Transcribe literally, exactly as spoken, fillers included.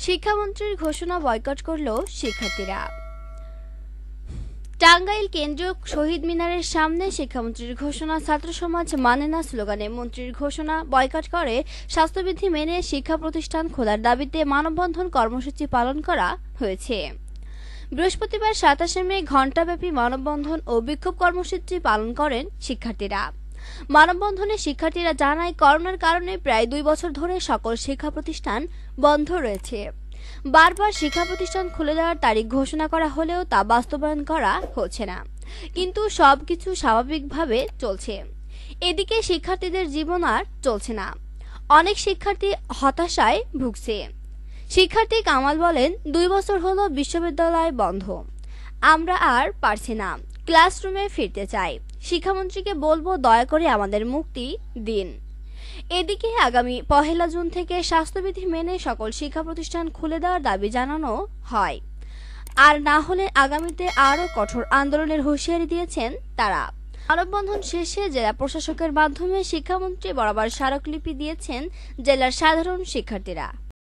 শিক্ষামন্ত্রীর ঘোষণা বয়কট করল শিক্ষার্থীরা। টাঙ্গাইল কেন্দ্রীয় শহীদ মিনারের সামনে শিক্ষামন্ত্রীর ঘোষণা ছাত্র সমাজ মানে না স্লোগানে মন্ত্রীর ঘোষণা বয়কট করে স্বাস্থ্যবিধি মেনে শিক্ষা প্রতিষ্ঠান খোলার দাবিতে মানববন্ধন কর্মসূচি পালন করা হয়েছে। বৃহস্পতিবার সাতাশে মে ঘণ্টাব্যাপী মানববন্ধন ও বিক্ষোভ কর্মসূচি পালন করেন শিক্ষার্থীরা। মানববন্ধনে শিক্ষার্থীরা জানায়, করোনার কারণে প্রায় দুই বছর ধরে সকল শিক্ষা প্রতিষ্ঠান বন্ধ রয়েছে। বারবার শিক্ষা প্রতিষ্ঠান খুলে দেওয়ার তারিখ ঘোষণা করা হলেও তা বাস্তবায়ন করা হচ্ছে না, কিন্তু সবকিছু স্বাভাবিকভাবে চলছে। এদিকে শিক্ষার্থীদের জীবন আর চলছে না, অনেক শিক্ষার্থী হতাশায় ভুগছে। শিক্ষার্থী কামাল বলেন, দুই বছর হলো বিশ্ববিদ্যালয় বন্ধ, আমরা আর পারছি না, ক্লাসরুমে ফিরতে চাই। শিক্ষামন্ত্রীকে বলবো, দয়া করে আমাদের মুক্তি দিন। এদিকে আগামী পহেলা জুন থেকে স্বাস্থ্যবিধি মেনে সকল শিক্ষা প্রতিষ্ঠান খুলে দেওয়ার দাবি জানানো হয়, আর না হলে আগামীতে আরও কঠোর আন্দোলনের হুঁশিয়ারি দিয়েছেন তারা। মানববন্ধন শেষে জেলা প্রশাসকের মাধ্যমে শিক্ষামন্ত্রী বরাবর স্মারকলিপি দিয়েছেন জেলার সাধারণ শিক্ষার্থীরা।